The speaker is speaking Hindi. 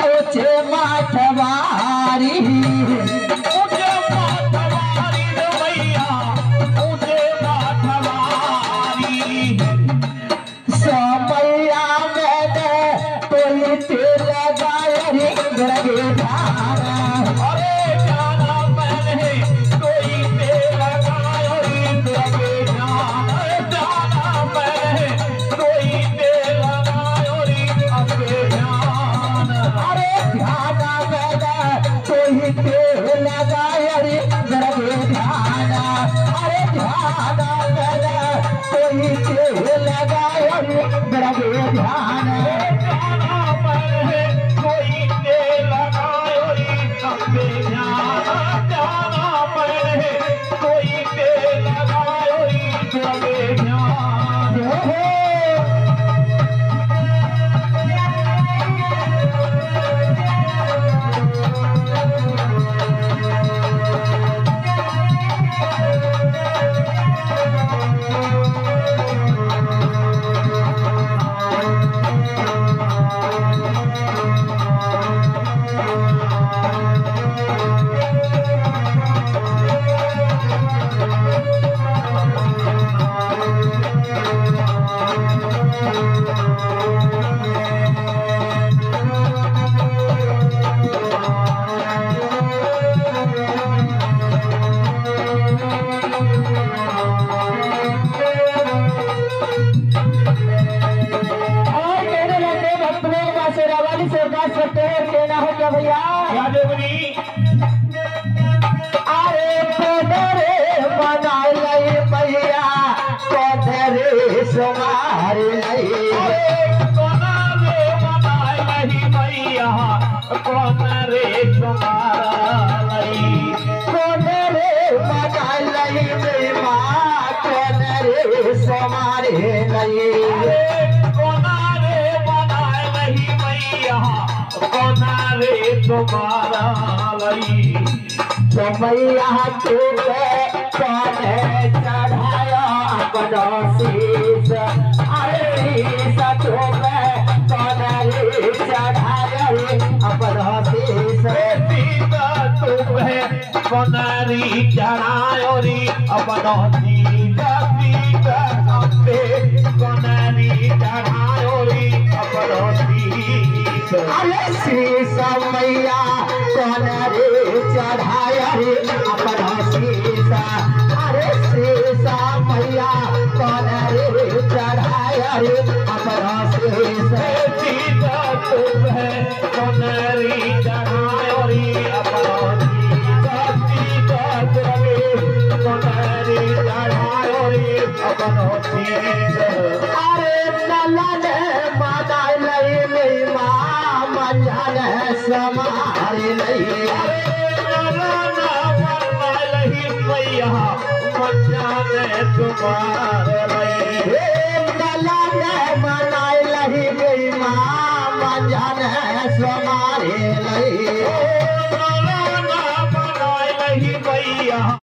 ऊंचे माथवारी ऊंचे माथवारी रे मैया ऊंचे माथवारी समैया मैंने कोई तेल लगाया रे गड़गे धारा अरे जाना मैंने कोई तेल लगाया रे गड़गे धारा जाना मैंने कोई तेल लगाया रे अपने ध्यान अरे ध्याना मैंने कोई तेल लगाया रे गड़गे धारा अरे ध्याना मैंने कोई तेल लगाया रे गड़गे ध्याना जाना मैंने कोई तेल लगाया रे अपने ध्यान जाना मैंने कोई तेल लगाया रे अपने ध्यान कहना हो क्या भैया क्या देवनी अरे कोदरे बना लई मैया कोदरे समार लई कोना रे बनाए नहीं मैया कोना रे तुम्हारा नहीं कोदरे बना लई मेरी माँ कोदरे समार लई कोना रे बनाए नहीं मैया कोना रे तुम्हारा नहीं समैया तुझे कोने चढ़ाया अपना शीश अरे शीश तुम्हें कोने चढ़ाया अपना शीश सीता तुम्हें कोनारी चढ़ायो रे अपना सीता सीता अपने कोनारी चढ़ायो रे अपना शीश अरे शीश मैया कोने चढ़ाया अपना शीश अरे शीश मैया कोने चढ़ाया अपना शीश सीता तुम्हें कोनारी चढ़ायो रे अपना सीता तुम्हें कोनारी चढ़ायो रे अपना शीश अरे नलन माता लई मेरी माँ मंझन समार लई नलन मनाई लही मेरी माँ मंझन समार लई